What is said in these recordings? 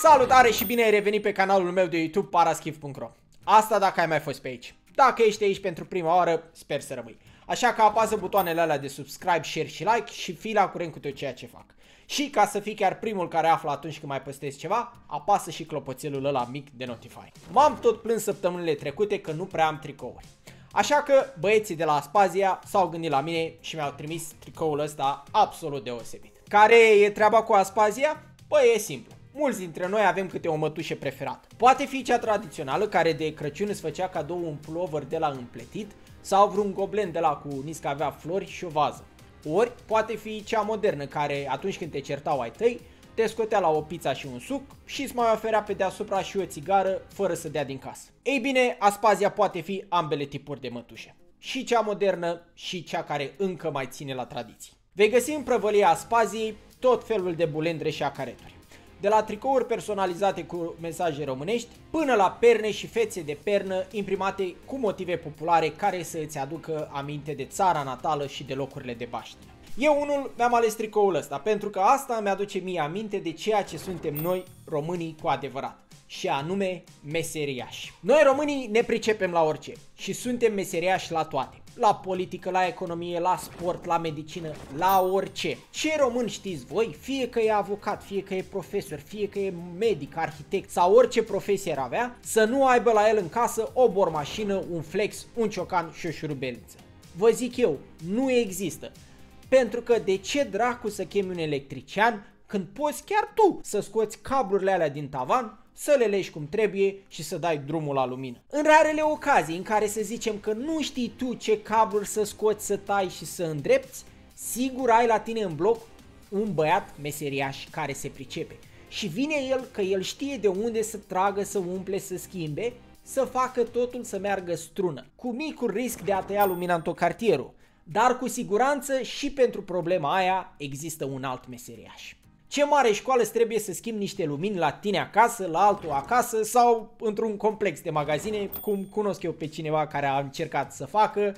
Salutare și bine ai revenit pe canalul meu de YouTube Paraschiv.ro. Asta dacă ai mai fost pe aici. Dacă ești aici pentru prima oară, sper să rămâi. Așa că apasă butoanele alea de subscribe, share și like și fii la curent cu tot ceea ce fac. Și ca să fii chiar primul care află atunci când mai postez ceva, apasă și clopoțelul ăla mic de notify. M-am tot plâns săptămânile trecute că nu prea am tricouri. Așa că băieții de la Aspazia s-au gândit la mine și mi-au trimis tricoul ăsta absolut deosebit. Care e treaba cu Aspazia? Păi e simplu. Mulți dintre noi avem câte o mătușă preferată. Poate fi cea tradițională care de Crăciun îți făcea cadou un pulover de la împletit sau vreun goblen de la cu niscă avea flori și o vază. Ori poate fi cea modernă care atunci când te certau ai tăi, te scotea la o pizza și un suc și îți mai oferea pe deasupra și o țigară fără să dea din casă. Ei bine, Aspazia poate fi ambele tipuri de mătușe. Și cea modernă și cea care încă mai ține la tradiții. Vei găsi în prăvălia Aspaziei tot felul de bulendre și acareturi. De la tricouri personalizate cu mesaje românești, până la perne și fețe de pernă imprimate cu motive populare care să îți aducă aminte de țara natală și de locurile de baștină. Eu unul mi-am ales tricoul ăsta pentru că asta mi-aduce mie aminte de ceea ce suntem noi românii cu adevărat. Și anume meseriași. Noi românii ne pricepem la orice și suntem meseriași la toate. La politică, la economie, la sport, la medicină, la orice. Ce român știți voi? Fie că e avocat, fie că e profesor, fie că e medic, arhitect sau orice profesie ar avea, să nu aibă la el în casă o bormașină, un flex, un ciocan și o șurubelniță. Vă zic eu, nu există. Pentru că de ce dracu să chemi un electrician când poți chiar tu să scoți cablurile alea din tavan, să le legi cum trebuie și să dai drumul la lumină. În rarele ocazii în care să zicem că nu știi tu ce cabluri să scoți, să tai și să îndrepți, sigur ai la tine în bloc un băiat meseriaș care se pricepe. Și vine el că el știe de unde să tragă, să umple, să schimbe, să facă totul să meargă strună, cu micul risc de a tăia lumina în tot cartierul. Dar cu siguranță și pentru problema aia există un alt meseriaș. Ce mare școală îți trebuie să schimbi niște lumini la tine acasă, la altul acasă sau într-un complex de magazine, cum cunosc eu pe cineva care a încercat să facă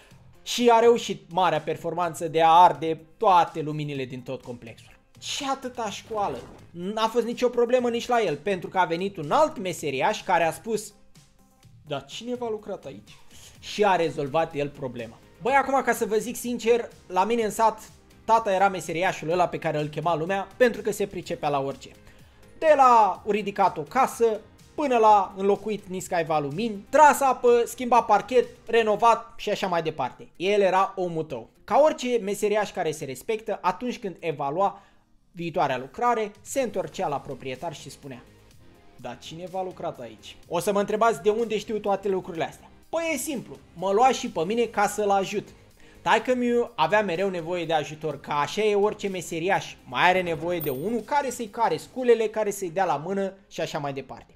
și a reușit marea performanță de a arde toate luminile din tot complexul. Ce atâta școală? N-a fost nicio problemă nici la el, pentru că a venit un alt meseriaș care a spus: "Dar cine a lucrat aici?" și a rezolvat el problema. Băi, acum ca să vă zic sincer, la mine în sat tata era meseriașul ăla pe care îl chema lumea pentru că se pricepea la orice. De la ridicat o casă, până la înlocuit niscaiva lumini, tras apă, schimbat parchet, renovat și așa mai departe. El era omul tău. Ca orice meseriaș care se respectă, atunci când evalua viitoarea lucrare, se întorcea la proprietar și spunea: "Dar cine v-a lucrat aici?" O să mă întrebați de unde știu toate lucrurile astea. Păi e simplu, mă lua și pe mine ca să-l ajut. Taică-miu avea mereu nevoie de ajutor, ca așa e orice meseriaș, mai are nevoie de unul care să-i care sculele, care să-i dea la mână și așa mai departe.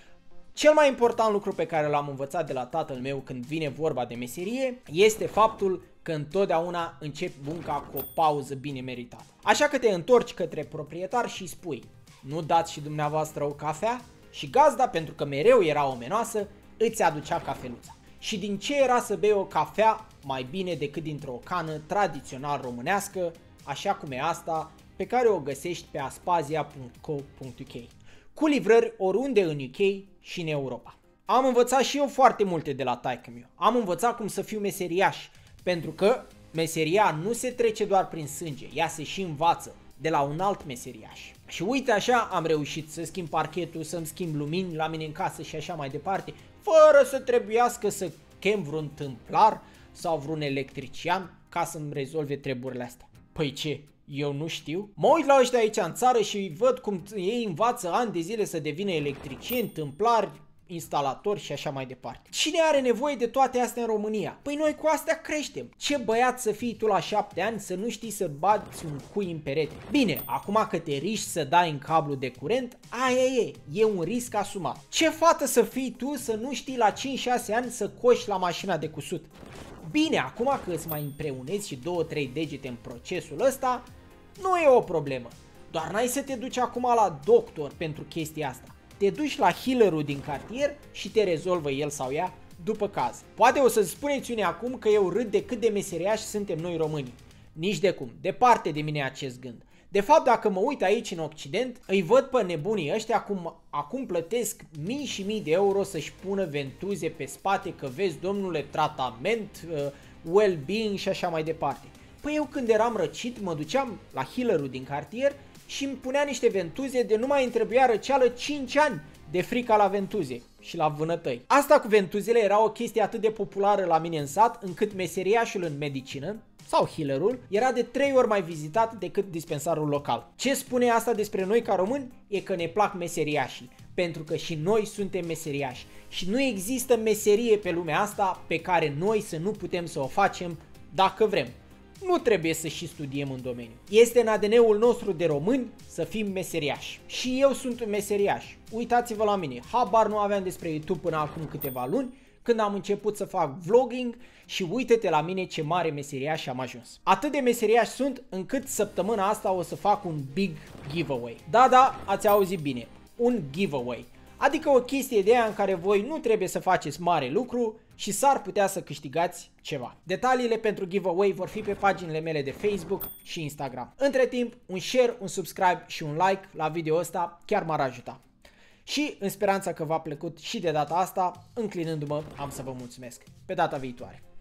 Cel mai important lucru pe care l-am învățat de la tatăl meu când vine vorba de meserie este faptul că întotdeauna începi munca cu o pauză bine meritată. Așa că te întorci către proprietar și îi spui: "Nu dați și dumneavoastră o cafea?" Și gazda, pentru că mereu era omenoasă, îți aducea cafeluța. Și din ce era să bei o cafea mai bine decât dintr-o cană tradițional românească, așa cum e asta, pe care o găsești pe aspazia.co.uk, cu livrări oriunde în UK și în Europa. Am învățat și eu foarte multe de la taică-miu. Am învățat cum să fiu meseriaș, pentru că meseria nu se trece doar prin sânge, ea se și învață de la un alt meseriaș. Și uite așa am reușit să schimb parchetul, să-mi schimb lumini la mine în casă și așa mai departe, fără să trebuiască să chem vreun tâmplar sau vreun electrician ca să-mi rezolve treburile astea. Păi ce? Eu nu știu? Mă uit la ăștia aici în țară și văd cum ei învață ani de zile să devină electricieni, tâmplari, instalatori și așa mai departe. Cine are nevoie de toate astea în România? Păi noi cu astea creștem. Ce băiat să fii tu la 7 ani să nu știi să bați un cui în perete? Bine, acum că te riști să dai în cablu de curent, aia e un risc asumat. Ce fată să fii tu să nu știi la 5-6 ani să coși la mașina de cusut? Bine, acum că îți mai împreunezi și 2-3 degete în procesul ăsta, nu e o problemă. Doar n-ai să te duci acum la doctor pentru chestia asta. Te duci la healerul din cartier și te rezolvă el sau ea după caz. Poate o să spuneți unii acum că eu râd de cât de meseriași suntem noi românii. Nici de cum, departe de mine acest gând. De fapt, dacă mă uit aici în Occident, îi văd pe nebunii ăștia cum acum plătesc mii și mii de euro să-și pună ventuze pe spate, că vezi, domnule, tratament, well-being și așa mai departe. Păi eu când eram răcit, mă duceam la healerul din cartier și îmi punea niște ventuze de nu mai îmi trebuia răceală 5 ani de frica la ventuze și la vânătăi. Asta cu ventuzele era o chestie atât de populară la mine în sat, încât meseriașul în medicină, sau healerul, era de 3 ori mai vizitat decât dispensarul local. Ce spune asta despre noi ca români? E că ne plac meseriașii, pentru că și noi suntem meseriași. Și nu există meserie pe lumea asta pe care noi să nu putem să o facem dacă vrem. Nu trebuie să și studiem în domeniu. Este în ADN-ul nostru de români să fim meseriași. Și eu sunt un meseriaș. Uitați-vă la mine. Habar nu aveam despre YouTube până acum câteva luni, când am început să fac vlogging și uite-te la mine ce mare meseriaș am ajuns. Atât de meseriaș sunt încât săptămâna asta o să fac un big giveaway. Da, ați auzit bine. Un giveaway. Adică o chestie de aia în care voi nu trebuie să faceți mare lucru și s-ar putea să câștigați ceva. Detaliile pentru giveaway vor fi pe paginile mele de Facebook și Instagram. Între timp, un share, un subscribe și un like la video ăsta chiar m-ar ajuta. Și în speranța că v-a plăcut și de data asta, înclinându-mă, am să vă mulțumesc. Pe data viitoare!